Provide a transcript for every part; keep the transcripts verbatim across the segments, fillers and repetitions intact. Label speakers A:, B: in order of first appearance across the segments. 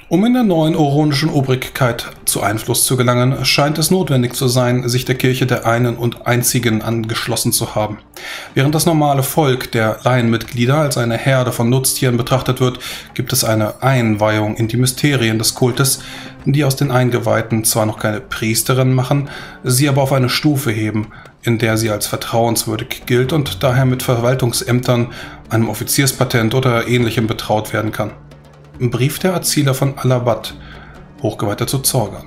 A: Um in der neuen oronischen Obrigkeit zu Einfluss zu gelangen, scheint es notwendig zu sein, sich der Kirche der einen und einzigen angeschlossen zu haben. Während das normale Volk der Laienmitglieder als eine Herde von Nutztieren betrachtet wird, gibt es eine Einweihung in die Mysterien des Kultes, die aus den Eingeweihten zwar noch keine Priesterinnen machen, sie aber auf eine Stufe heben, in der sie als vertrauenswürdig gilt und daher mit Verwaltungsämtern, einem Offizierspatent oder Ähnlichem betraut werden kann. Brief der Erzieher von Alabat, Hochgeweihter zu Zorgan.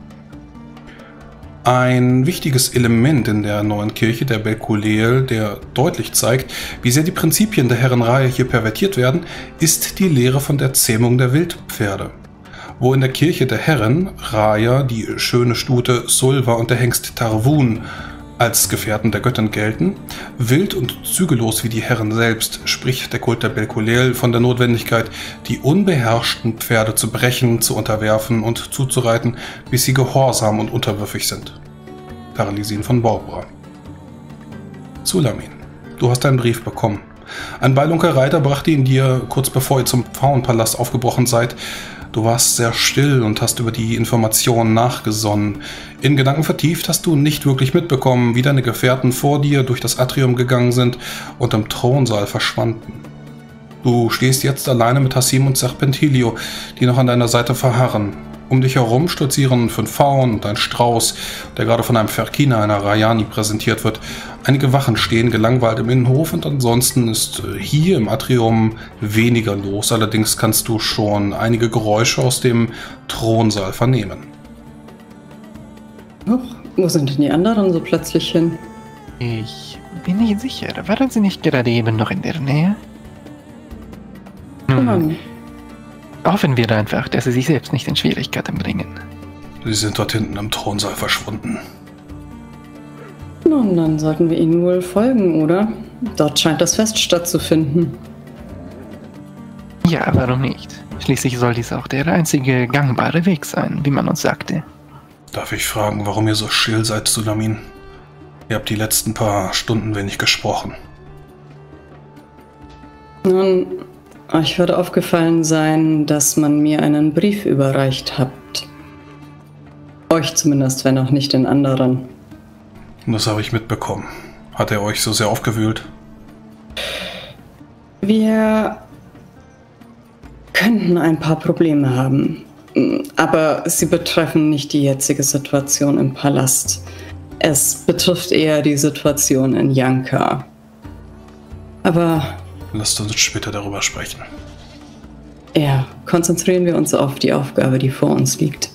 A: Ein wichtiges Element in der neuen Kirche der Belkuleel, der deutlich zeigt, wie sehr die Prinzipien der Herrenreihe hier pervertiert werden, ist die Lehre von der Zähmung der Wildpferde. Wo in der Kirche der Herren Raya, die schöne Stute Sulva und der Hengst Tarvun als Gefährten der Göttin gelten, wild und zügellos wie die Herren selbst, spricht der Kult der Belkuleel von der Notwendigkeit, die unbeherrschten Pferde zu brechen, zu unterwerfen und zuzureiten, bis sie gehorsam und unterwürfig sind. Paralysin von Borbra. Sulamin, du hast einen Brief bekommen. Ein Beilunker Reiter brachte ihn dir, kurz bevor ihr zum Pfauenpalast aufgebrochen seid. Du warst sehr still und hast über die Informationen nachgesonnen. In Gedanken vertieft hast du nicht wirklich mitbekommen, wie deine Gefährten vor dir durch das Atrium gegangen sind und im Thronsaal verschwanden. Du stehst jetzt alleine mit Hassim und Serpentilio, die noch an deiner Seite verharren. Um dich herum stolzieren fünf Pfauen und ein Strauß, der gerade von einem Ferkiner, einer Rayani, präsentiert wird. Einige Wachen stehen gelangweilt im Innenhof und ansonsten ist hier im Atrium weniger los. Allerdings kannst du schon einige Geräusche aus dem Thronsaal vernehmen.
B: Ach, wo sind denn die anderen so plötzlich hin?
C: Ich bin nicht sicher. Waren sie nicht gerade eben noch in der Nähe? Nun,
B: Hm.
C: hoffen wir einfach, dass sie sich selbst nicht in Schwierigkeiten bringen.
A: Sie sind dort hinten im Thronsaal verschwunden.
B: Nun, dann sollten wir ihnen wohl folgen, oder? Dort scheint das Fest stattzufinden.
C: Ja, warum nicht? Schließlich soll dies auch der einzige gangbare Weg sein, wie man uns sagte.
A: Darf ich fragen, warum ihr so still seid, Sulamin? Ihr habt die letzten paar Stunden wenig gesprochen.
B: Nun, euch wird aufgefallen sein, dass man mir einen Brief überreicht hat. Euch zumindest, wenn auch nicht den anderen.
A: Das habe ich mitbekommen. Hat er euch so sehr aufgewühlt?
B: Wir könnten ein paar Probleme haben, aber sie betreffen nicht die jetzige Situation im Palast. Es betrifft eher die Situation in Yanka. Aber
A: Lasst uns später darüber sprechen.
B: ja, konzentrieren wir uns auf die Aufgabe, die vor uns liegt.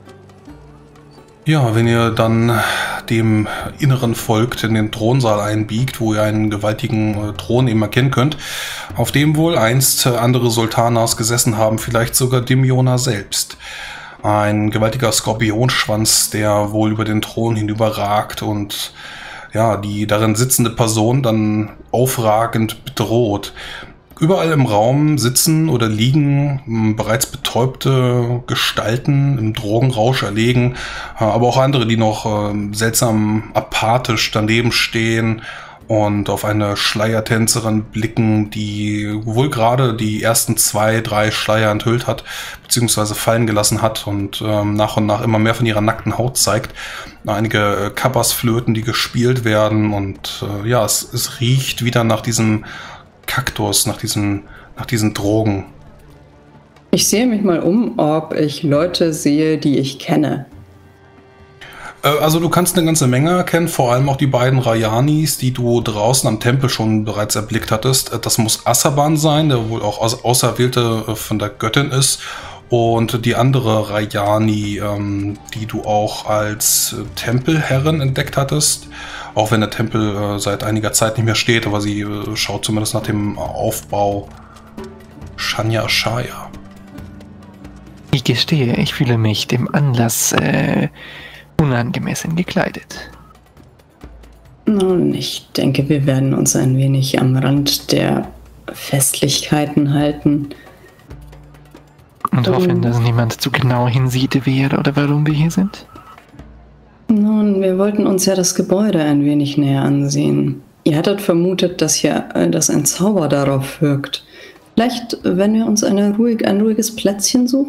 A: Ja, wenn ihr dann dem Inneren folgt, in den Thronsaal einbiegt, wo ihr einen gewaltigen äh, Thron eben erkennen könnt, auf dem wohl einst äh, andere Sultanas gesessen haben, vielleicht sogar Dimjona selbst. Ein gewaltiger Skorpionschwanz, der wohl über den Thron hinüberragt und ja, die darin sitzende Person dann aufragend bedroht. Überall im Raum sitzen oder liegen m, bereits betäubte Gestalten im Drogenrausch erlegen, äh, aber auch andere, die noch äh, seltsam apathisch daneben stehen und auf eine Schleiertänzerin blicken, die wohl gerade die ersten zwei, drei Schleier enthüllt hat, beziehungsweise fallen gelassen hat und ähm, nach und nach immer mehr von ihrer nackten Haut zeigt. Einige äh, Kappasflöten, die gespielt werden und äh, ja, es, es riecht wieder nach diesem Kaktus, nach diesen, nach diesen Drogen.
B: Ich sehe mich mal um, ob ich Leute sehe, die ich kenne.
A: Äh, also du kannst eine ganze Menge erkennen, vor allem auch die beiden Rayanis, die du draußen am Tempel schon bereits erblickt hattest. Äh, Das muss Assaban sein, der wohl auch Aus Auserwählte äh, von der Göttin ist. Und die andere Rayani, ähm, die du auch als äh, Tempelherrin entdeckt hattest, auch wenn der Tempel äh, seit einiger Zeit nicht mehr steht, aber sie äh, schaut zumindest nach dem Aufbau. Shanya Shaya.
C: Ich gestehe, ich fühle mich dem Anlass äh, unangemessen gekleidet.
B: Nun, ich denke, wir werden uns ein wenig am Rand der Festlichkeiten halten.
C: Und
B: Ähm.
C: hoffen, dass niemand zu genau hinsieht, wer oder warum wir hier sind.
B: Nun, wir wollten uns ja das Gebäude ein wenig näher ansehen. Ihr hattet vermutet, dass hier äh, dass ein Zauber darauf wirkt. Vielleicht, wenn wir uns eine ruhig, ein ruhiges Plätzchen suchen?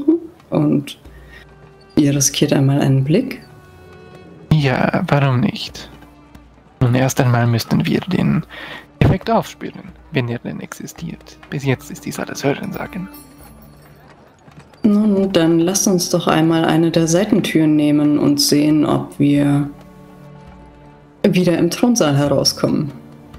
B: und ihr riskiert einmal einen Blick?
C: Ja, warum nicht? Nun, erst einmal müssten wir den Effekt aufspüren, wenn er denn existiert. Bis jetzt ist dies alles Hörensagen.
B: Nun, dann lasst uns doch einmal eine der Seitentüren nehmen und sehen, ob wir wieder im Thronsaal herauskommen.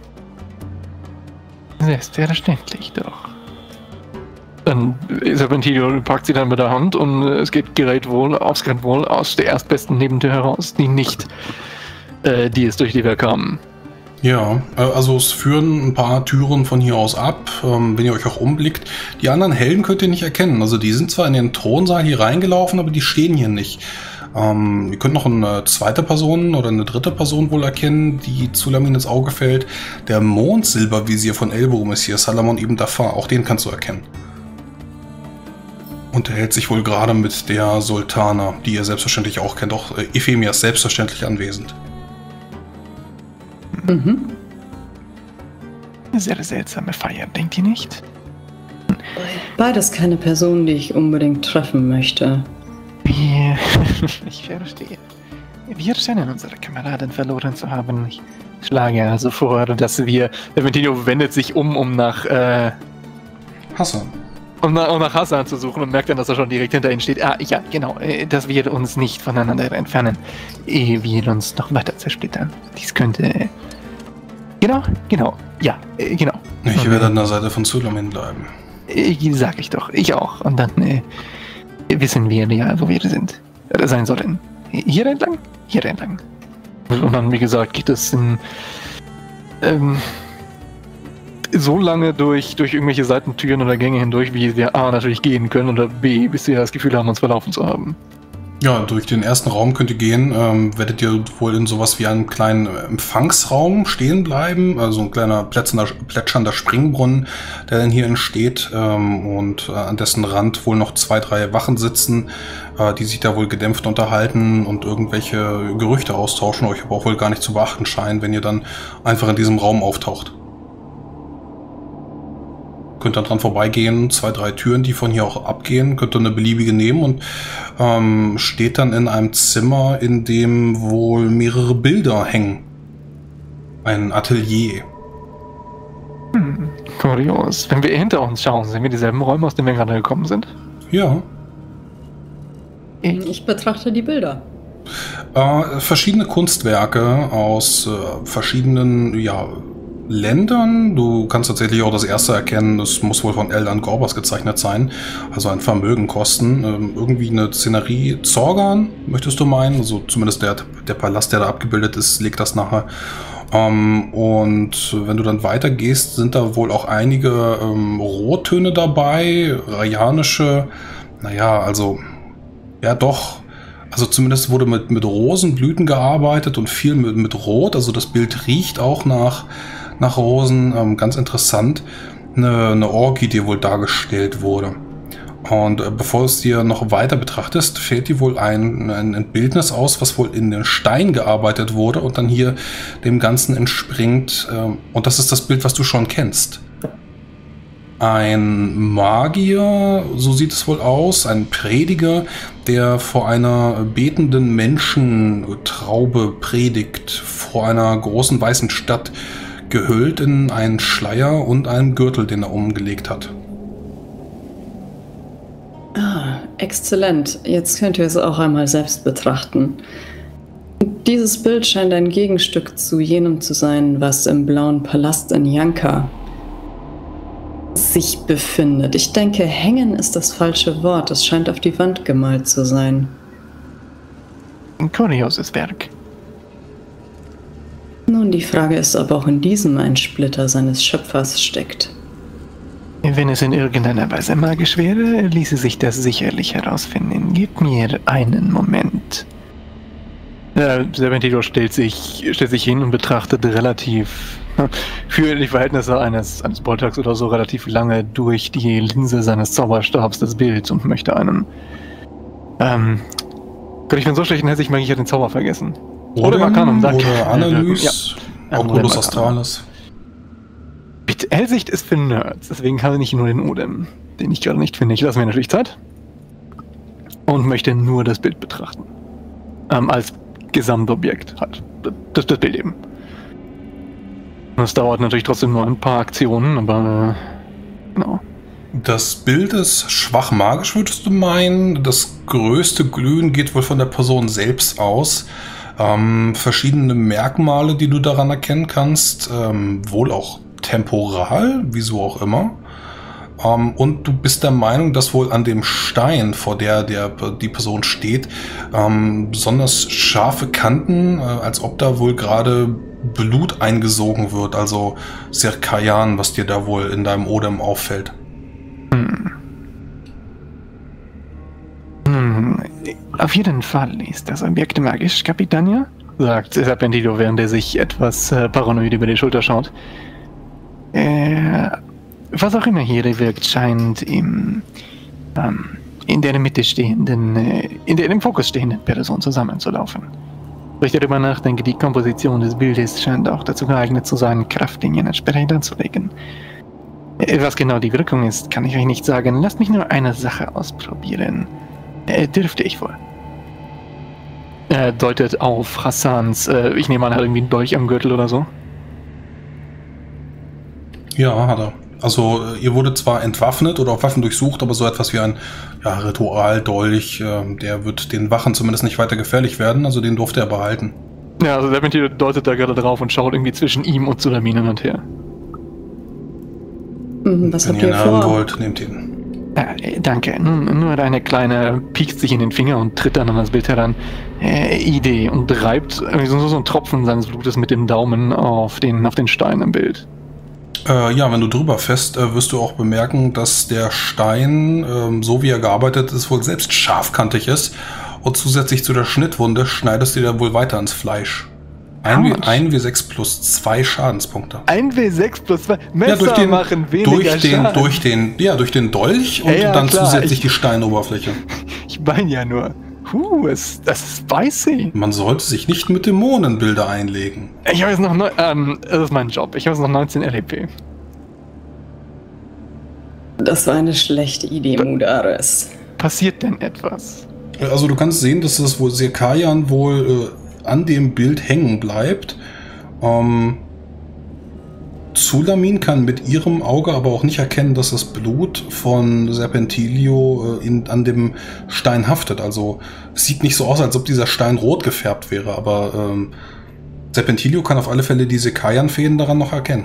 C: Selbstverständlich doch. Dann Serpentilio packt sie dann mit der Hand und es geht Gerät wohl, aufs Gerät wohl aus der erstbesten Nebentür heraus, die nicht äh, die ist, durch die wir kamen.
A: Ja, also es führen ein paar Türen von hier aus ab, ähm, wenn ihr euch auch umblickt. Die anderen Helden könnt ihr nicht erkennen. Also die sind zwar in den Thronsaal hier reingelaufen, aber die stehen hier nicht. Ähm, ihr könnt noch eine zweite Person oder eine dritte Person wohl erkennen, die Zulamin ins Auge fällt. Der Mondsilbervisier von Elborum ist hier, Salamon ibn Dafar, auch den kannst du erkennen. Unterhält sich wohl gerade mit der Sultana, die ihr selbstverständlich auch kennt. Auch äh, Euphemia ist selbstverständlich anwesend.
B: Mhm.
C: Eine sehr seltsame Feier, denkt ihr nicht?
B: Beides keine Personen, die ich unbedingt treffen möchte.
C: Wir, ich verstehe. Wir scheinen unsere Kameraden verloren zu haben. Ich schlage also vor, dass wir... Ventinho wendet sich um, um nach... Äh,
A: Hassan.
C: Um nach, um nach Hassan zu suchen und merkt dann, dass er schon direkt hinter ihnen steht. Ah, ja, genau. Äh, dass wir uns nicht voneinander entfernen, ehe wir uns noch weiter zersplittern. Dies könnte... Genau, genau. Ja, äh, genau.
A: Ich werde an der Seite von Zulamin bleiben.
C: Äh, sag ich doch. Ich auch. Und dann äh, wissen wir ja, wo wir sind. Äh, sein sollen. Hier entlang? Hier entlang. Und dann, wie gesagt, geht es in... Ähm, so lange durch, durch irgendwelche Seitentüren oder Gänge hindurch, wie wir A natürlich gehen können oder B, bis wir das Gefühl haben, uns verlaufen zu haben.
A: Ja, durch den ersten Raum könnt ihr gehen, ähm, werdet ihr wohl in sowas wie einem kleinen Empfangsraum stehen bleiben, also ein kleiner plätschender, plätschernder Springbrunnen, der dann hier entsteht ähm, und äh, an dessen Rand wohl noch zwei, drei Wachen sitzen, äh, die sich da wohl gedämpft unterhalten und irgendwelche Gerüchte austauschen, euch aber auch wohl gar nicht zu beachten scheinen, wenn ihr dann einfach in diesem Raum auftaucht. Könnt dann dran vorbeigehen, zwei, drei Türen, die von hier auch abgehen, könnt ihr eine beliebige nehmen und ähm, steht dann in einem Zimmer, in dem wohl mehrere Bilder hängen. Ein Atelier.
C: Hm, kurios. Wenn wir hinter uns schauen, sehen wir dieselben Räume, aus denen wir gerade gekommen sind?
A: Ja.
B: Ich betrachte die Bilder.
A: Äh, verschiedene Kunstwerke aus äh, verschiedenen, ja, Ländern. Du kannst tatsächlich auch das erste erkennen, das muss wohl von Eldan Gorbas gezeichnet sein, also ein Vermögen kosten. Ähm, irgendwie eine Szenerie Zorgan, möchtest du meinen? Also zumindest der, der Palast, der da abgebildet ist, legt das nachher. Ähm, und wenn du dann weitergehst, sind da wohl auch einige ähm, Rottöne dabei, rayanische, naja, also, ja doch, also zumindest wurde mit, mit Rosenblüten gearbeitet und viel mit, mit Rot, also das Bild riecht auch nach nach Rosen, ähm, ganz interessant, eine, eine Orgie, die wohl dargestellt wurde. Und äh, bevor es dir noch weiter betrachtest, fällt dir wohl ein, ein, ein Bildnis aus, was wohl in den Stein gearbeitet wurde und dann hier dem Ganzen entspringt. Äh, und das ist das Bild, was du schon kennst. Ein Magier, so sieht es wohl aus, ein Prediger, der vor einer betenden Menschentraube predigt, vor einer großen weißen Stadt, gehüllt in einen Schleier und einen Gürtel, den er umgelegt hat.
B: Ah, exzellent. Jetzt könnt ihr es auch einmal selbst betrachten. Dieses Bild scheint ein Gegenstück zu jenem zu sein, was im Blauen Palast in Yanka sich befindet. Ich denke, hängen ist das falsche Wort. Es scheint auf die Wand gemalt zu sein.
C: Ein kurioses Werk.
B: Nun, die Frage ist, ob auch in diesem ein Splitter seines Schöpfers steckt.
C: Wenn es in irgendeiner Weise magisch wäre, ließe sich das sicherlich herausfinden. Gib mir einen Moment. Ja, Serpentilio stellt sich, stellt sich hin und betrachtet relativ, für die Verhältnisse eines, eines Boltax oder so, relativ lange durch die Linse seines Zauberstabs das Bild und möchte einen... Ähm... Gott, ich bin so schlecht und hässlich, ich hätte den Zauber vergessen. Oder Arcanum, danke.
A: Oder Analyse, ja. Oculus Australis.
C: Bitte, Hellsicht ist für Nerds, deswegen kann ich nur den Odem, den ich gerade nicht finde. Ich lasse mir natürlich Zeit. und möchte nur das Bild betrachten. Ähm, als Gesamtobjekt halt. Das, das Bild eben. Das dauert natürlich trotzdem nur ein paar Aktionen, aber äh, genau.
A: Das Bild ist schwach magisch, würdest du meinen. Das größte Glühen geht wohl von der Person selbst aus. Ähm, verschiedene Merkmale, die du daran erkennen kannst, ähm, wohl auch temporal, wieso auch immer. Ähm, und du bist der Meinung, dass wohl an dem Stein, vor der, der die Person steht, ähm, besonders scharfe Kanten, äh, als ob da wohl gerade Blut eingesogen wird, also sehr Kajan, was dir da wohl in deinem Odem auffällt.
C: Hm. Hm. Auf jeden Fall ist das Objekt magisch, Capitania, sagt Serpentino, während er sich etwas äh, paranoid über die Schulter schaut. Äh, was auch immer hier wirkt, scheint im, ähm, in der Mitte stehenden, äh, in der im Fokus stehenden Person zusammenzulaufen. Wenn ich darüber nachdenke, die Komposition des Bildes scheint auch dazu geeignet zu sein, Kraftlinien entsprechend anzulegen. Äh, was genau die Wirkung ist, kann ich euch nicht sagen. Lasst mich nur eine Sache ausprobieren. Äh, dürfte ich wohl. Er deutet auf Hassans, äh, ich nehme an, er hat irgendwie einen Dolch am Gürtel oder so.
A: Ja, hat er. Also ihr wurde zwar entwaffnet oder auf Waffen durchsucht, aber so etwas wie ein ja, Ritualdolch, äh, der wird den Wachen zumindest nicht weiter gefährlich werden, also den durfte er behalten.
C: Ja, also der deutet da gerade drauf und schaut irgendwie zwischen ihm und Sulamin hin und her.
B: Was
A: Wenn
B: habt
A: ihr ihn
B: ihr
A: haben
B: vor?
A: wollt, nehmt ihn.
C: Ja, äh, danke. Nun, nur eine kleine piekst sich in den Finger und tritt dann an das Bild heran. Äh, Idee und reibt irgendwie so, so einen Tropfen seines Blutes mit dem Daumen auf den, auf den Stein im Bild.
A: Äh, ja, wenn du drüber fährst, äh, wirst du auch bemerken, dass der Stein, ähm, so wie er gearbeitet ist, wohl selbst scharfkantig ist. Und zusätzlich zu der Schnittwunde schneidest du dir wohl weiter ins Fleisch. ein W sechs plus zwei Schadenspunkte.
C: ein W sechs plus zwei? Messer
A: ja, durch den,
C: machen weniger
A: durch den,
C: Schaden.
A: durch den, ja, durch den Dolch und
C: ja, ja,
A: dann
C: klar,
A: zusätzlich
C: ich,
A: die Steinoberfläche.
C: Ich meine ja nur, huh, es, das ist spicy.
A: Man sollte sich nicht mit Dämonenbilder einlegen.
C: Ich habe jetzt noch, neun, ähm, das ist mein Job, ich habe jetzt noch neunzehn L E P.
B: Das war eine schlechte Idee, Mudaris.
C: Passiert denn etwas?
A: Also du kannst sehen, dass das wohl Serkajan wohl äh, an dem Bild hängen bleibt. Ähm, Sulamin kann mit ihrem Auge aber auch nicht erkennen, dass das Blut von Serpentilio äh, in, an dem Stein haftet. Also es sieht nicht so aus, als ob dieser Stein rot gefärbt wäre, aber ähm, Serpentilio kann auf alle Fälle diese Kajan-Fäden daran noch erkennen.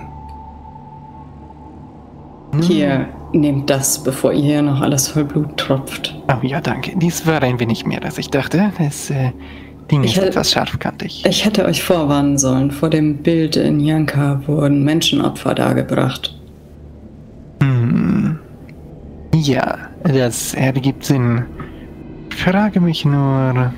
B: Hier, nehmt das, bevor ihr hier noch alles voll Blut tropft.
C: Oh ja, danke. Dies war ein wenig mehr, als ich dachte. Das äh, Ding
B: Ich
C: ist
B: hätte-
C: etwas scharfkantig.
B: Ich hätte euch vorwarnen sollen. Vor dem Bild in Yanka wurden Menschenopfer dargebracht.
C: Hm. Ja, das ergibt Sinn. Ich frage mich nur...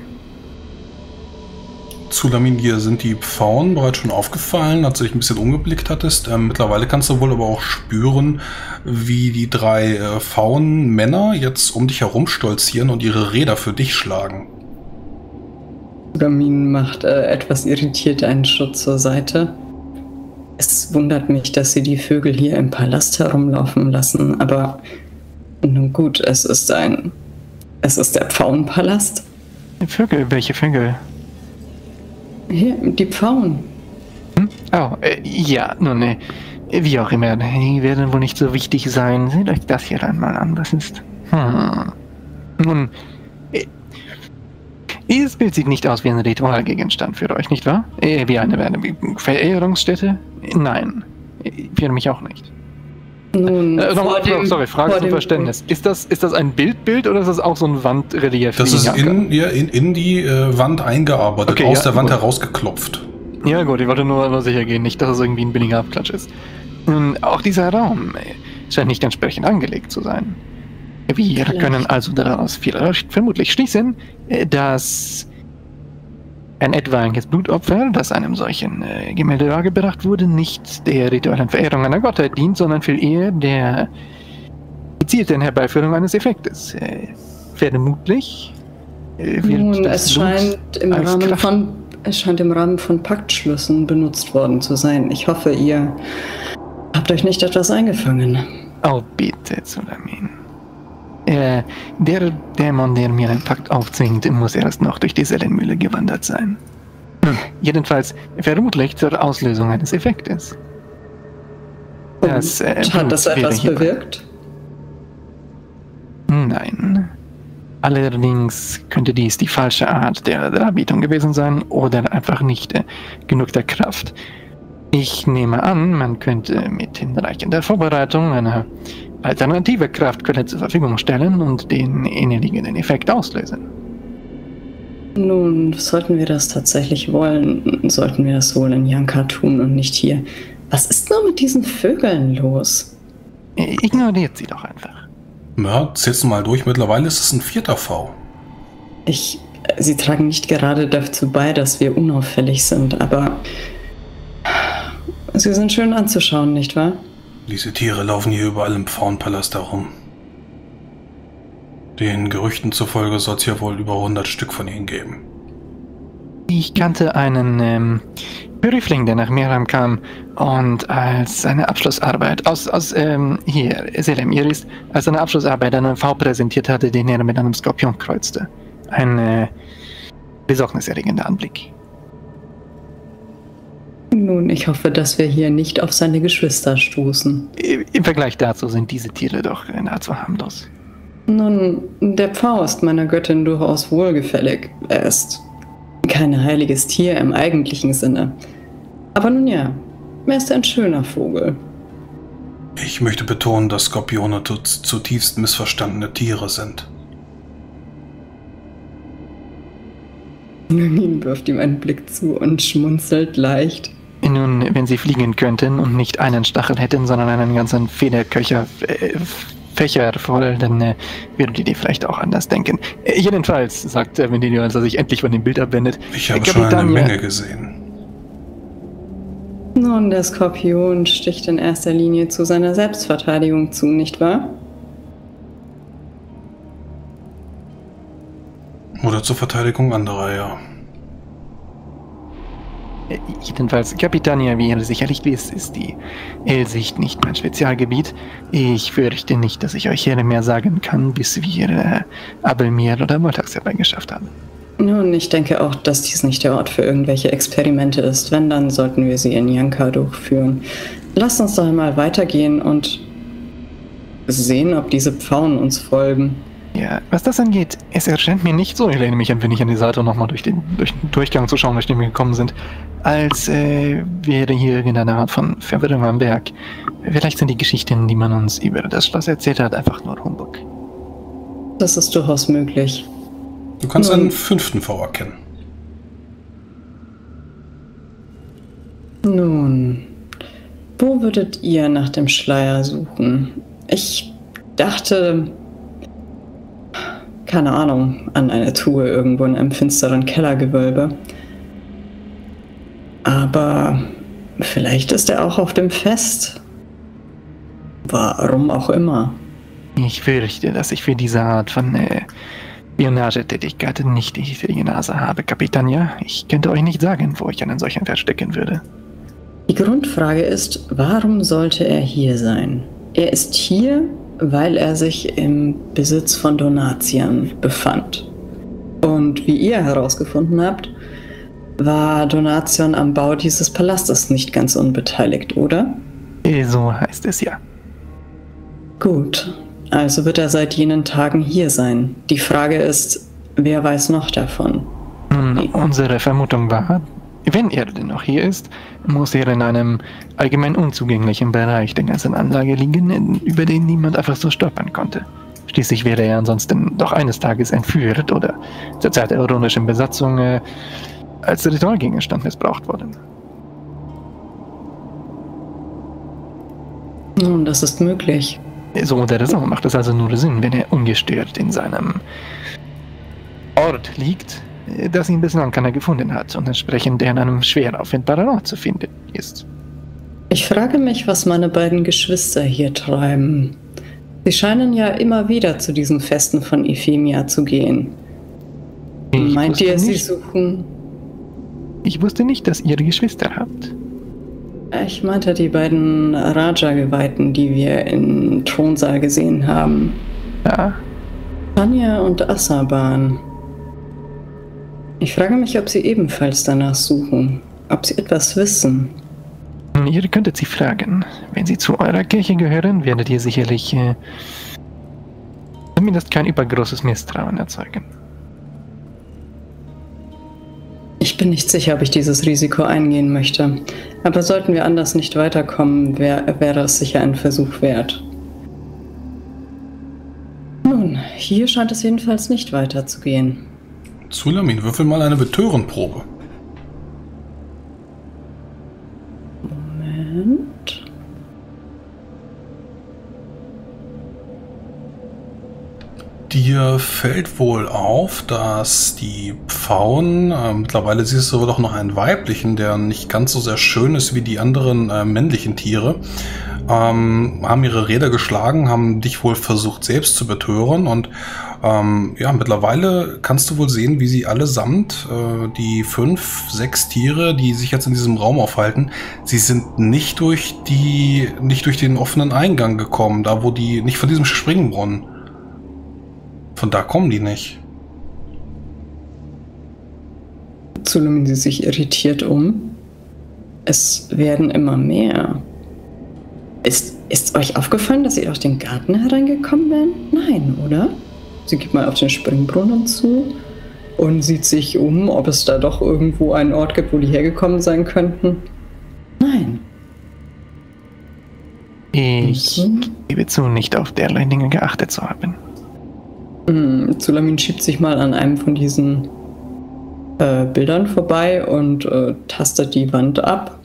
A: Sulamin, dir sind die Pfauen bereits schon aufgefallen, als du dich ein bisschen umgeblickt hattest. Ähm, mittlerweile kannst du wohl aber auch spüren, wie die drei äh, Pfauenmänner jetzt um dich herum stolzieren und ihre Räder für dich schlagen.
B: Sulamin macht äh, etwas irritiert einen Schritt zur Seite. Es wundert mich, dass sie die Vögel hier im Palast herumlaufen lassen, aber nun gut, es ist ein... Es ist der Pfauenpalast.
C: Vögel, welche Vögel?
B: Hier, die Pfauen.
C: Hm? Oh, äh, ja, nun, äh, wie auch immer. Die werden wohl nicht so wichtig sein. Seht euch das hier einmal an. Das ist... Hm. Nun, äh, dieses Bild sieht nicht aus wie ein Ritualgegenstand für euch, nicht wahr? Äh, wie eine, eine Verehrungsstätte? Nein, äh, für mich auch nicht.
B: Nun,
C: Äh,
B: vor
C: nochmal,
B: dem-
C: sorry, Frage
B: vor
C: zum
B: dem-
C: Verständnis. Ist das, ist das ein Bildbild oder ist das auch so ein Wandrelief?
A: Das
C: wie
A: ist
C: Yanka?
A: in, ja, in, in die äh, Wand eingearbeitet,
C: Okay,
A: aus
C: ja,
A: der Wand
C: gut.
A: herausgeklopft.
C: Ja gut, ich wollte nur, nur sicher gehen, nicht, dass es irgendwie ein billiger Abklatsch ist. Nun, auch dieser Raum äh, scheint nicht entsprechend angelegt zu sein. Wir
B: Vielleicht.
C: können also daraus vielleicht vermutlich schließen, äh, dass ein etwaiges Blutopfer, das einem solchen äh, Gemälde dargebracht wurde, nicht der rituellen Verehrung einer Gottheit dient, sondern viel eher der gezielten Herbeiführung eines Effektes. Äh, vermutlich äh, wird
B: Nun,
C: das
B: es
C: Blut
B: scheint im
C: als
B: Rahmen
C: Kraft-
B: von es scheint im Rahmen von Paktschlüssen benutzt worden zu sein. Ich hoffe, ihr habt euch nicht etwas eingefangen.
C: Oh, bitte, Sulamin. Äh, der Dämon, der mir einen Pakt aufzwingt, muss erst noch durch die Seelenmühle gewandert sein. Hm. Jedenfalls vermutlich zur Auslösung eines Effektes.
B: Das, äh, hat das etwas bewirkt?
C: Nein. Allerdings könnte dies die falsche Art der Darbietung gewesen sein oder einfach nicht äh, genug der Kraft. Ich nehme an, man könnte mit hinreichender Vorbereitung eine alternative Kraftquelle zur Verfügung stellen und den inneliegenden Effekt auslösen.
B: Nun, sollten wir das tatsächlich wollen, sollten wir das wohl in Yanka tun und nicht hier. Was ist nur mit diesen Vögeln los?
C: Ignoriert sie doch einfach.
A: Ja, zählst du mal durch. Mittlerweile ist es ein vierter V.
B: Ich, sie tragen nicht gerade dazu bei, dass wir unauffällig sind, aber sie sind schön anzuschauen, nicht wahr?
A: Diese Tiere laufen hier überall im Pfauenpalast herum. Den Gerüchten zufolge soll es hier wohl über hundert Stück von ihnen geben.
C: Ich kannte einen ähm, Prüfling, der nach Miram kam und als seine Abschlussarbeit aus, aus ähm, hier, Selem Iris, als seine Abschlussarbeit einen V präsentiert hatte, den er mit einem Skorpion kreuzte. Ein äh, besorgniserregender Anblick.
B: Nun, ich hoffe, dass wir hier nicht auf seine Geschwister stoßen.
C: Im Vergleich dazu sind diese Tiere doch nahezu harmlos.
B: Nun, der Pfau ist meiner Göttin durchaus wohlgefällig. Er ist kein heiliges Tier im eigentlichen Sinne. Aber nun ja, er ist ein schöner Vogel.
A: Ich möchte betonen, dass Skorpione zutiefst missverstandene Tiere sind.
B: Nun wirft ihm einen Blick zu und schmunzelt leicht.
C: Nun, wenn sie fliegen könnten und nicht einen Stachel hätten, sondern einen ganzen Federköcher, äh, Fächer voll, dann äh, würde die dir vielleicht auch anders denken. Äh, jedenfalls, sagt äh, Vendidio, als er sich endlich von dem Bild abwendet.
A: Ich habe schon eine Menge gesehen.
B: Nun, der Skorpion sticht in erster Linie zu seiner Selbstverteidigung zu, nicht wahr?
A: Oder zur Verteidigung anderer, ja.
C: Jedenfalls, Capitania, wie ihr sicherlich wisst, ist die Hellsicht nicht mein Spezialgebiet. Ich fürchte nicht, dass ich euch hier mehr sagen kann, bis wir äh, Abelmir oder Moltax herbeigeschafft haben.
B: Nun, ich denke auch, dass dies nicht der Ort für irgendwelche Experimente ist. Wenn, dann sollten wir sie in Yanka durchführen. Lasst uns doch einmal weitergehen und sehen, ob diese Pfauen uns folgen.
C: Ja, was das angeht, es erscheint mir nicht so, ich lehne mich ein wenig an die Seite, um nochmal durch den, durch den Durchgang zu schauen, durch den wir gekommen sind, als äh, wäre hier irgendeine Art von Verwirrung am Werk. Vielleicht sind die Geschichten, die man uns über das Schloss erzählt hat, einfach nur Humbug.
B: Das ist durchaus möglich.
A: Du kannst Nun, einen fünften V erkennen.
B: Nun, wo würdet ihr nach dem Schleier suchen? Ich dachte, keine Ahnung, an eine Truhe irgendwo in einem finsteren Kellergewölbe. Aber vielleicht ist er auch auf dem Fest. Warum auch immer.
C: Ich fürchte, dass ich für diese Art von äh, Spionagetätigkeiten nicht die richtige Nase habe, Capitania. Ich könnte euch nicht sagen, wo ich einen solchen verstecken würde.
B: Die Grundfrage ist, warum sollte er hier sein? Er ist hier, weil er sich im Besitz von Donatian befand. Und wie ihr herausgefunden habt, war Donatian am Bau dieses Palastes nicht ganz unbeteiligt, oder?
C: So heißt es ja.
B: Gut, also wird er seit jenen Tagen hier sein. Die Frage ist, wer weiß noch davon?
C: Nun, unsere Vermutung war, wenn er denn noch hier ist, muss er in einem allgemein unzugänglichen Bereich der ganzen Anlage liegen, über den niemand einfach so stolpern konnte. Schließlich wäre er ansonsten doch eines Tages entführt oder zur Zeit der ironischen Besatzung äh, als Ritualgegenstand missbraucht worden.
B: Nun, das ist möglich.
C: So oder so macht es also nur Sinn, wenn er ungestört in seinem Ort liegt, das ihn bislang keiner gefunden hat und entsprechend der in einem schwer auffindbaren Ort zu finden ist.
B: Ich frage mich, was meine beiden Geschwister hier treiben. Sie scheinen ja immer wieder zu diesen Festen von Euphemia zu gehen.
C: Ich
B: Meint ihr, sie
C: nicht,
B: suchen...
C: Ich wusste nicht, dass ihr Geschwister habt.
B: Ich meinte die beiden Raja-Geweihten, die wir im Thronsaal gesehen haben.
C: Ja,
B: Tanja und Asaban. Ich frage mich, ob sie ebenfalls danach suchen, ob sie etwas wissen.
C: Ihr könntet sie fragen. Wenn sie zu eurer Kirche gehören, werdet ihr sicherlich äh, zumindest kein übergroßes Misstrauen erzeugen.
B: Ich bin nicht sicher, ob ich dieses Risiko eingehen möchte. Aber sollten wir anders nicht weiterkommen, wär, wäre es sicher ein Versuch wert. Nun, hier scheint es jedenfalls nicht weiterzugehen.
A: Zulamin, würfel mal eine Betörenprobe.
B: Moment.
A: Dir fällt wohl auf, dass die Pfauen, äh, mittlerweile siehst du aber doch noch einen weiblichen, der nicht ganz so sehr schön ist wie die anderen äh, männlichen Tiere, ähm, haben ihre Räder geschlagen, haben dich wohl versucht selbst zu betören und ähm, ja, mittlerweile kannst du wohl sehen, wie sie allesamt, äh, die fünf, sechs Tiere, die sich jetzt in diesem Raum aufhalten, sie sind nicht durch die, nicht durch den offenen Eingang gekommen, da wo die, nicht von diesem Springbrunnen. Von da kommen die nicht.
B: Zulumin sie sich irritiert um. Es werden immer mehr. Ist, ist euch aufgefallen, dass sie durch den Garten hereingekommen wären? Nein, oder? Sie geht mal auf den Springbrunnen zu und sieht sich um, ob es da doch irgendwo einen Ort gibt, wo die hergekommen sein könnten. Nein.
C: Ich
B: mhm.
C: gebe zu, nicht auf derlei Dinge geachtet zu haben.
B: Zulamin schiebt sich mal an einem von diesen äh, Bildern vorbei und äh, tastet die Wand ab.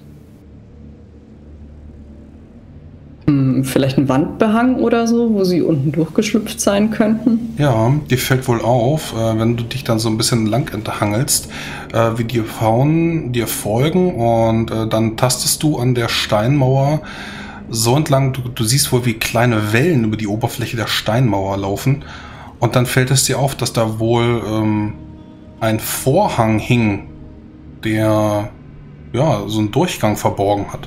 B: Hm, vielleicht ein Wandbehang oder so, wo sie unten durchgeschlüpft sein könnten.
A: Ja, dir fällt wohl auf, äh, wenn du dich dann so ein bisschen lang enthangelst, äh, wie die Pfauen dir folgen und äh, dann tastest du an der Steinmauer so entlang, du, du siehst wohl, wie kleine Wellen über die Oberfläche der Steinmauer laufen. Und dann fällt es dir auf, dass da wohl ähm, ein Vorhang hing, der ja so einen Durchgang verborgen hat.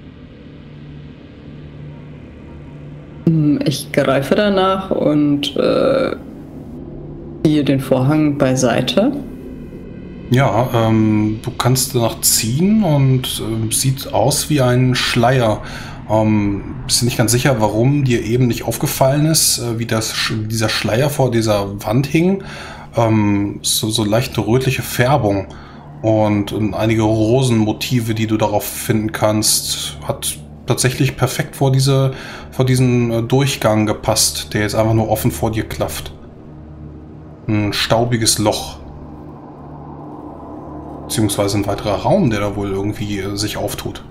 B: Ich greife danach und äh, ziehe den Vorhang beiseite.
A: Ja, ähm, du kannst danach ziehen und äh, sieht aus wie ein Schleier. Ähm, bist du nicht ganz sicher, warum dir eben nicht aufgefallen ist, äh, wie das, dieser Schleier vor dieser Wand hing. Ähm, so, so leichte rötliche Färbung und, und einige Rosenmotive, die du darauf finden kannst, hat tatsächlich perfekt vor, diese, vor diesen äh, Durchgang gepasst, der jetzt einfach nur offen vor dir klafft. Ein staubiges Loch. Beziehungsweise ein weiterer Raum, der da wohl irgendwie äh, sich auftut.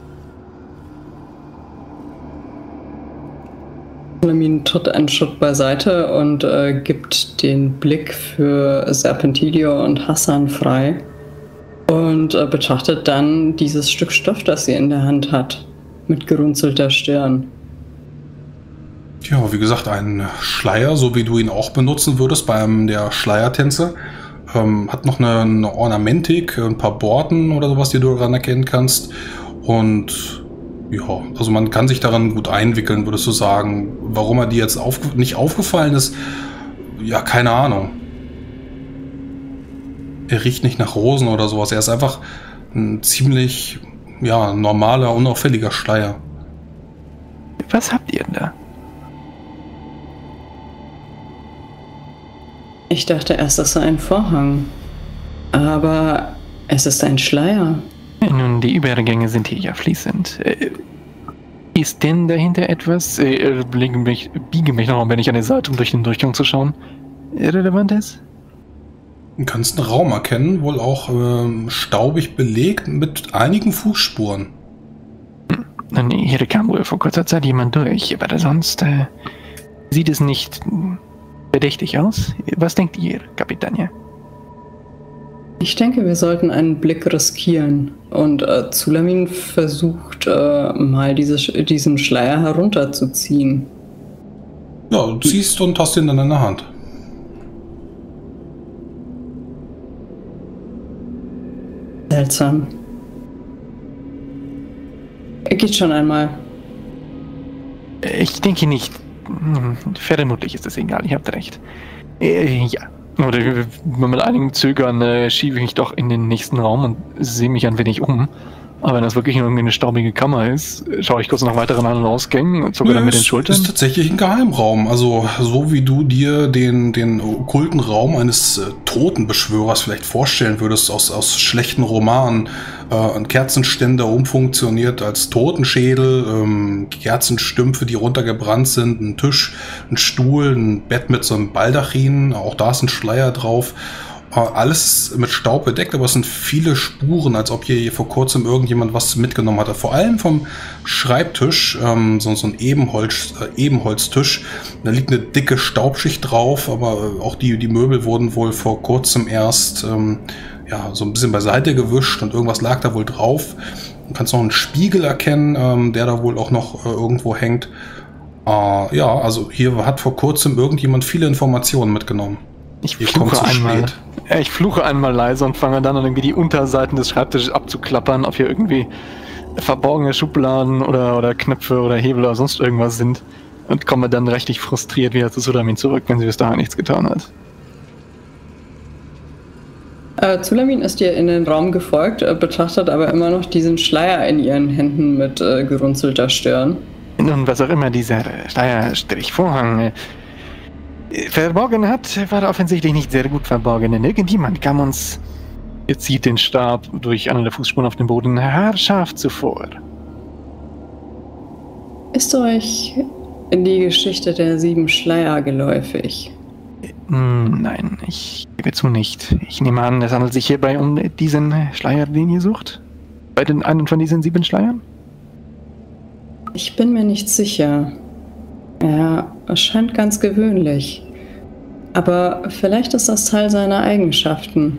B: Zulamin tritt einen Schritt beiseite und äh, gibt den Blick für Serpentilio und Hassan frei und äh, betrachtet dann dieses Stück Stoff, das sie in der Hand hat, mit gerunzelter Stirn.
A: Ja, wie gesagt, ein Schleier, so wie du ihn auch benutzen würdest bei einem der Schleiertänze. Ähm, hat noch eine, eine Ornamentik, ein paar Borten oder sowas, die du daran erkennen kannst. Und ja, also man kann sich daran gut einwickeln, würdest du sagen. Warum er dir jetzt auf, nicht aufgefallen ist, ja, keine Ahnung. Er riecht nicht nach Rosen oder sowas. Er ist einfach ein ziemlich, ja, normaler, unauffälliger Schleier.
C: Was habt ihr denn da?
B: Ich dachte erst, das sei ein Vorhang. Aber es ist ein Schleier.
C: Nun, die Übergänge sind hier ja fließend. Äh, ist denn dahinter etwas, äh, biege mich, biege mich noch, wenn ich an der Seite, um durch den Durchgang zu schauen, relevant ist?
A: Du kannst einen Raum erkennen, wohl auch ähm, staubig belegt mit einigen Fußspuren.
C: Hm. Hier kam wohl vor kurzer Zeit jemand durch, aber sonst äh, sieht es nicht verdächtig aus. Was denkt ihr, Kapitania?
B: Ich denke, wir sollten einen Blick riskieren. Und äh, Zulamin versucht äh, mal diese, diesen Schleier herunterzuziehen.
A: Ja, du ziehst und hast ihn dann in der Hand.
B: Seltsam. Er geht schon einmal.
C: Ich denke nicht. Hm, vermutlich ist es egal, ihr habt recht. Äh, ja. Oder mit einigem Zögern äh, schiebe ich mich doch in den nächsten Raum und sehe mich ein wenig um. Aber wenn das wirklich nur irgendwie eine staubige Kammer ist, schaue ich kurz nach weiteren An- und Ausgängen und zucke dann mit den Schultern.
A: Es ist tatsächlich ein Geheimraum. Also so wie du dir den, den okkulten Raum eines äh, Totenbeschwörers vielleicht vorstellen würdest aus, aus schlechten Romanen. Äh, ein Kerzenständer umfunktioniert als Totenschädel, ähm, Kerzenstümpfe, die runtergebrannt sind, ein Tisch, ein Stuhl, ein Bett mit so einem Baldachin, auch da ist ein Schleier drauf. Alles mit Staub bedeckt, aber es sind viele Spuren, als ob hier vor kurzem irgendjemand was mitgenommen hatte. Vor allem vom Schreibtisch, ähm, so, so ein Ebenholz, äh, Ebenholztisch. Da liegt eine dicke Staubschicht drauf, aber auch die, die Möbel wurden wohl vor kurzem erst ähm, ja, so ein bisschen beiseite gewischt und irgendwas lag da wohl drauf. Du kannst noch einen Spiegel erkennen, ähm, der da wohl auch noch äh, irgendwo hängt. Äh, ja, also hier hat vor kurzem irgendjemand viele Informationen mitgenommen.
C: Ich fluche einmal. Ja, ich fluche einmal leise und fange dann an, irgendwie die Unterseiten des Schreibtisches abzuklappern, ob hier irgendwie verborgene Schubladen oder, oder Knöpfe oder Hebel oder sonst irgendwas sind. Und komme dann richtig frustriert wieder zu Sulamin zurück, wenn sie bis dahin nichts getan hat.
B: Äh, Sulamin ist ihr in den Raum gefolgt, äh, betrachtet aber immer noch diesen Schleier in ihren Händen mit äh, gerunzelter Stirn.
C: Nun, was auch immer dieser Schleierstrich-Vorhang äh, verborgen hat, war offensichtlich nicht sehr gut verborgen, denn irgendjemand kam uns, er zieht den Stab durch eine der Fußspuren auf dem Boden, haarscharf zuvor.
B: Ist euch die Geschichte der sieben Schleier geläufig?
C: Nein, ich gebe zu nicht. Ich nehme an, es handelt sich hierbei um diesen Schleier, den ihr sucht? Bei den einen von diesen sieben Schleiern?
B: Ich bin mir nicht sicher. Er erscheint ganz gewöhnlich. Aber vielleicht ist das Teil seiner Eigenschaften.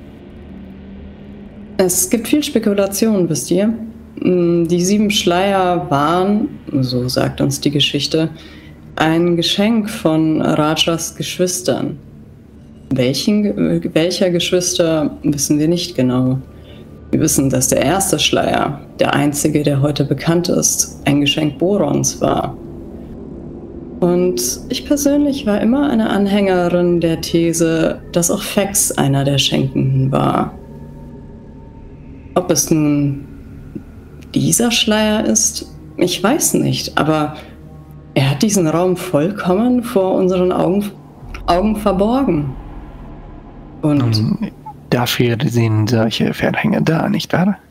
B: Es gibt viel Spekulation, wisst ihr? Die sieben Schleier waren, so sagt uns die Geschichte, ein Geschenk von Rajas Geschwistern. Welchen, welcher Geschwister, wissen wir nicht genau. Wir wissen, dass der erste Schleier, der einzige, der heute bekannt ist, ein Geschenk Borons war. Und ich persönlich war immer eine Anhängerin der These, dass auch Fex einer der Schenkenden war. Ob es nun dieser Schleier ist, ich weiß nicht, aber er hat diesen Raum vollkommen vor unseren Augen, Augen verborgen. Und
C: um, dafür sind solche Verhänge da, nicht wahr?